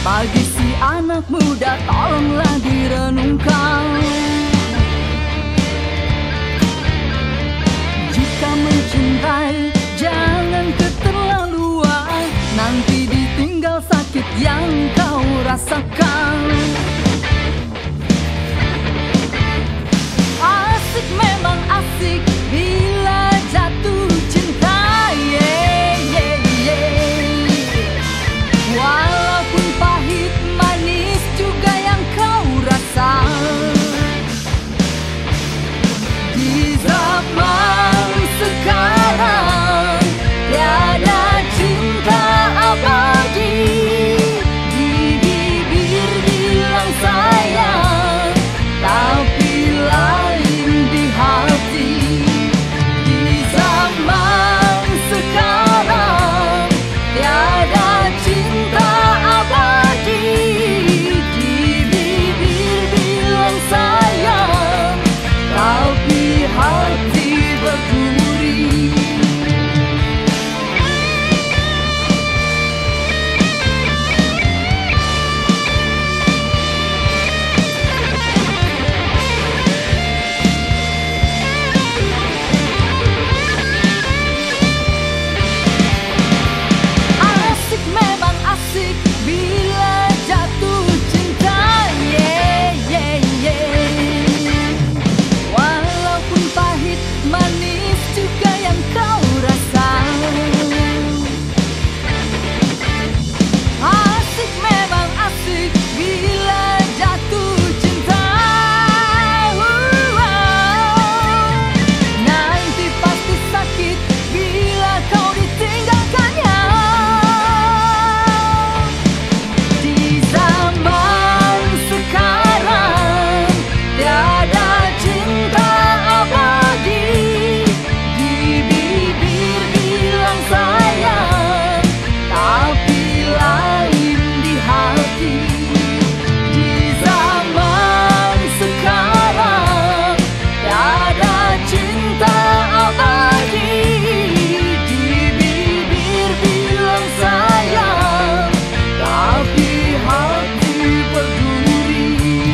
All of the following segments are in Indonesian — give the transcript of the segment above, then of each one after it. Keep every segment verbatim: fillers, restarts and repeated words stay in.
Bagi si anak muda tolonglah direnungkan. Jika mencintai jangan keterlaluan, nanti ditinggal sakit yang kau rasakan. Asik memang asik bila jatuh cinta, yeah, yeah, yeah. Walaupun pahit manis juga yang kau rasa. Di zaman sekarang tiada cinta abadi. Di bibir bilang sayang, tapi lain di hati. Di zaman sekarang tiada cinta abadi. Di bibir bilang sayang, tapi hati berduri. Asik memang asik bila jatuh cinta, yeah, yeah, yeah. Walaupun pahit manis juga yang kau rasa. Asik memang asik bila jatuh cinta. Nanti pasti sakit bila kau ditinggalkannya. Di zaman sekarang tiada cinta abadi. Di bibir bilang sayang, tapi lain di hati. Di zaman sekarang tiada cinta abadi. Di bibir bilang sayang, tapi hati berduri.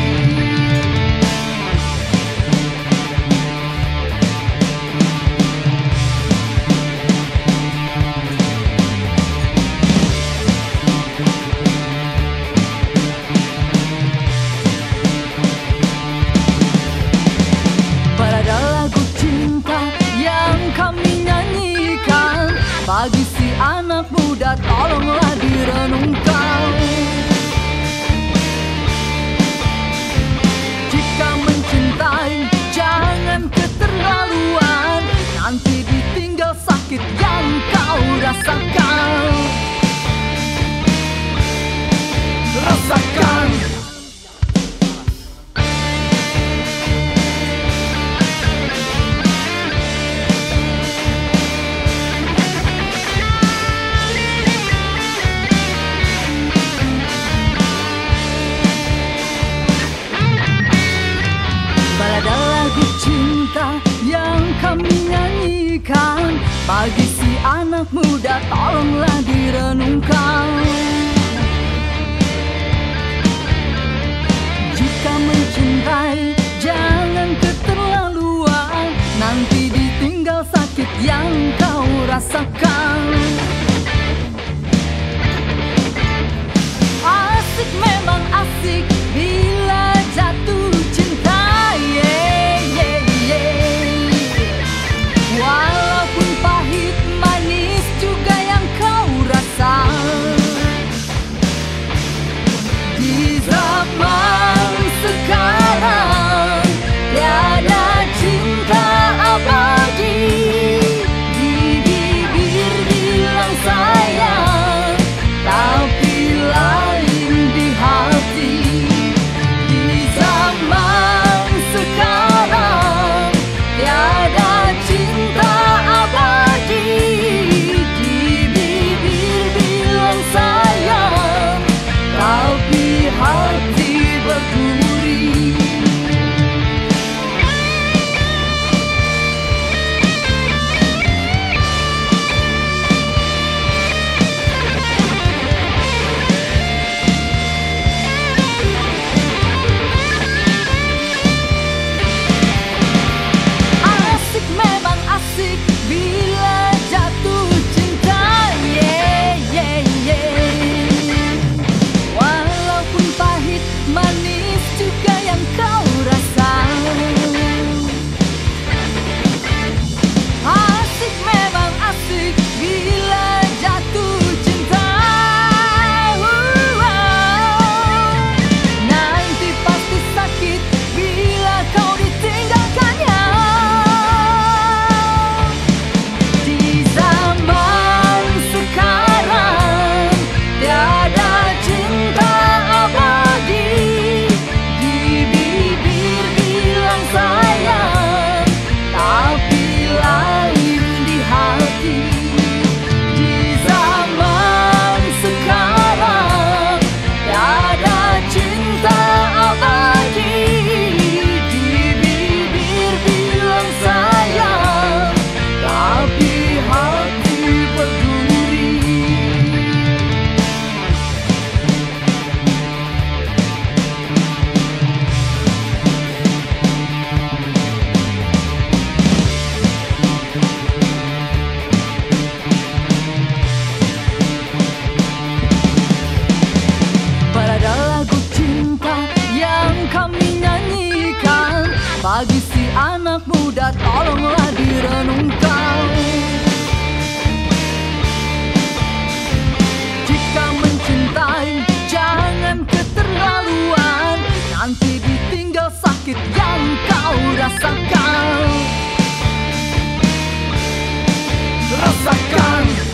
Berada lagu cinta yang kami nyanyikan, bagi si anak muda tolonglah direnungkan. Jika mencintai jangan keterlaluan, nanti ditinggal sakit yang kau rasakan. Rasakan. Balada lagu cinta yang kami nyanyikan, bagi si anak muda tolonglah direnungkan. Jika mencintai jangan keterlaluan, nanti ditinggal sakit yang kau rasakan. Asik memang asik bila jatuh cinta, yeah, yeah, yeah. Walaupun pahit manis juga yang kau rasa. Di zaman sekarang tiada cinta abadi. kau rasakan. Rasakan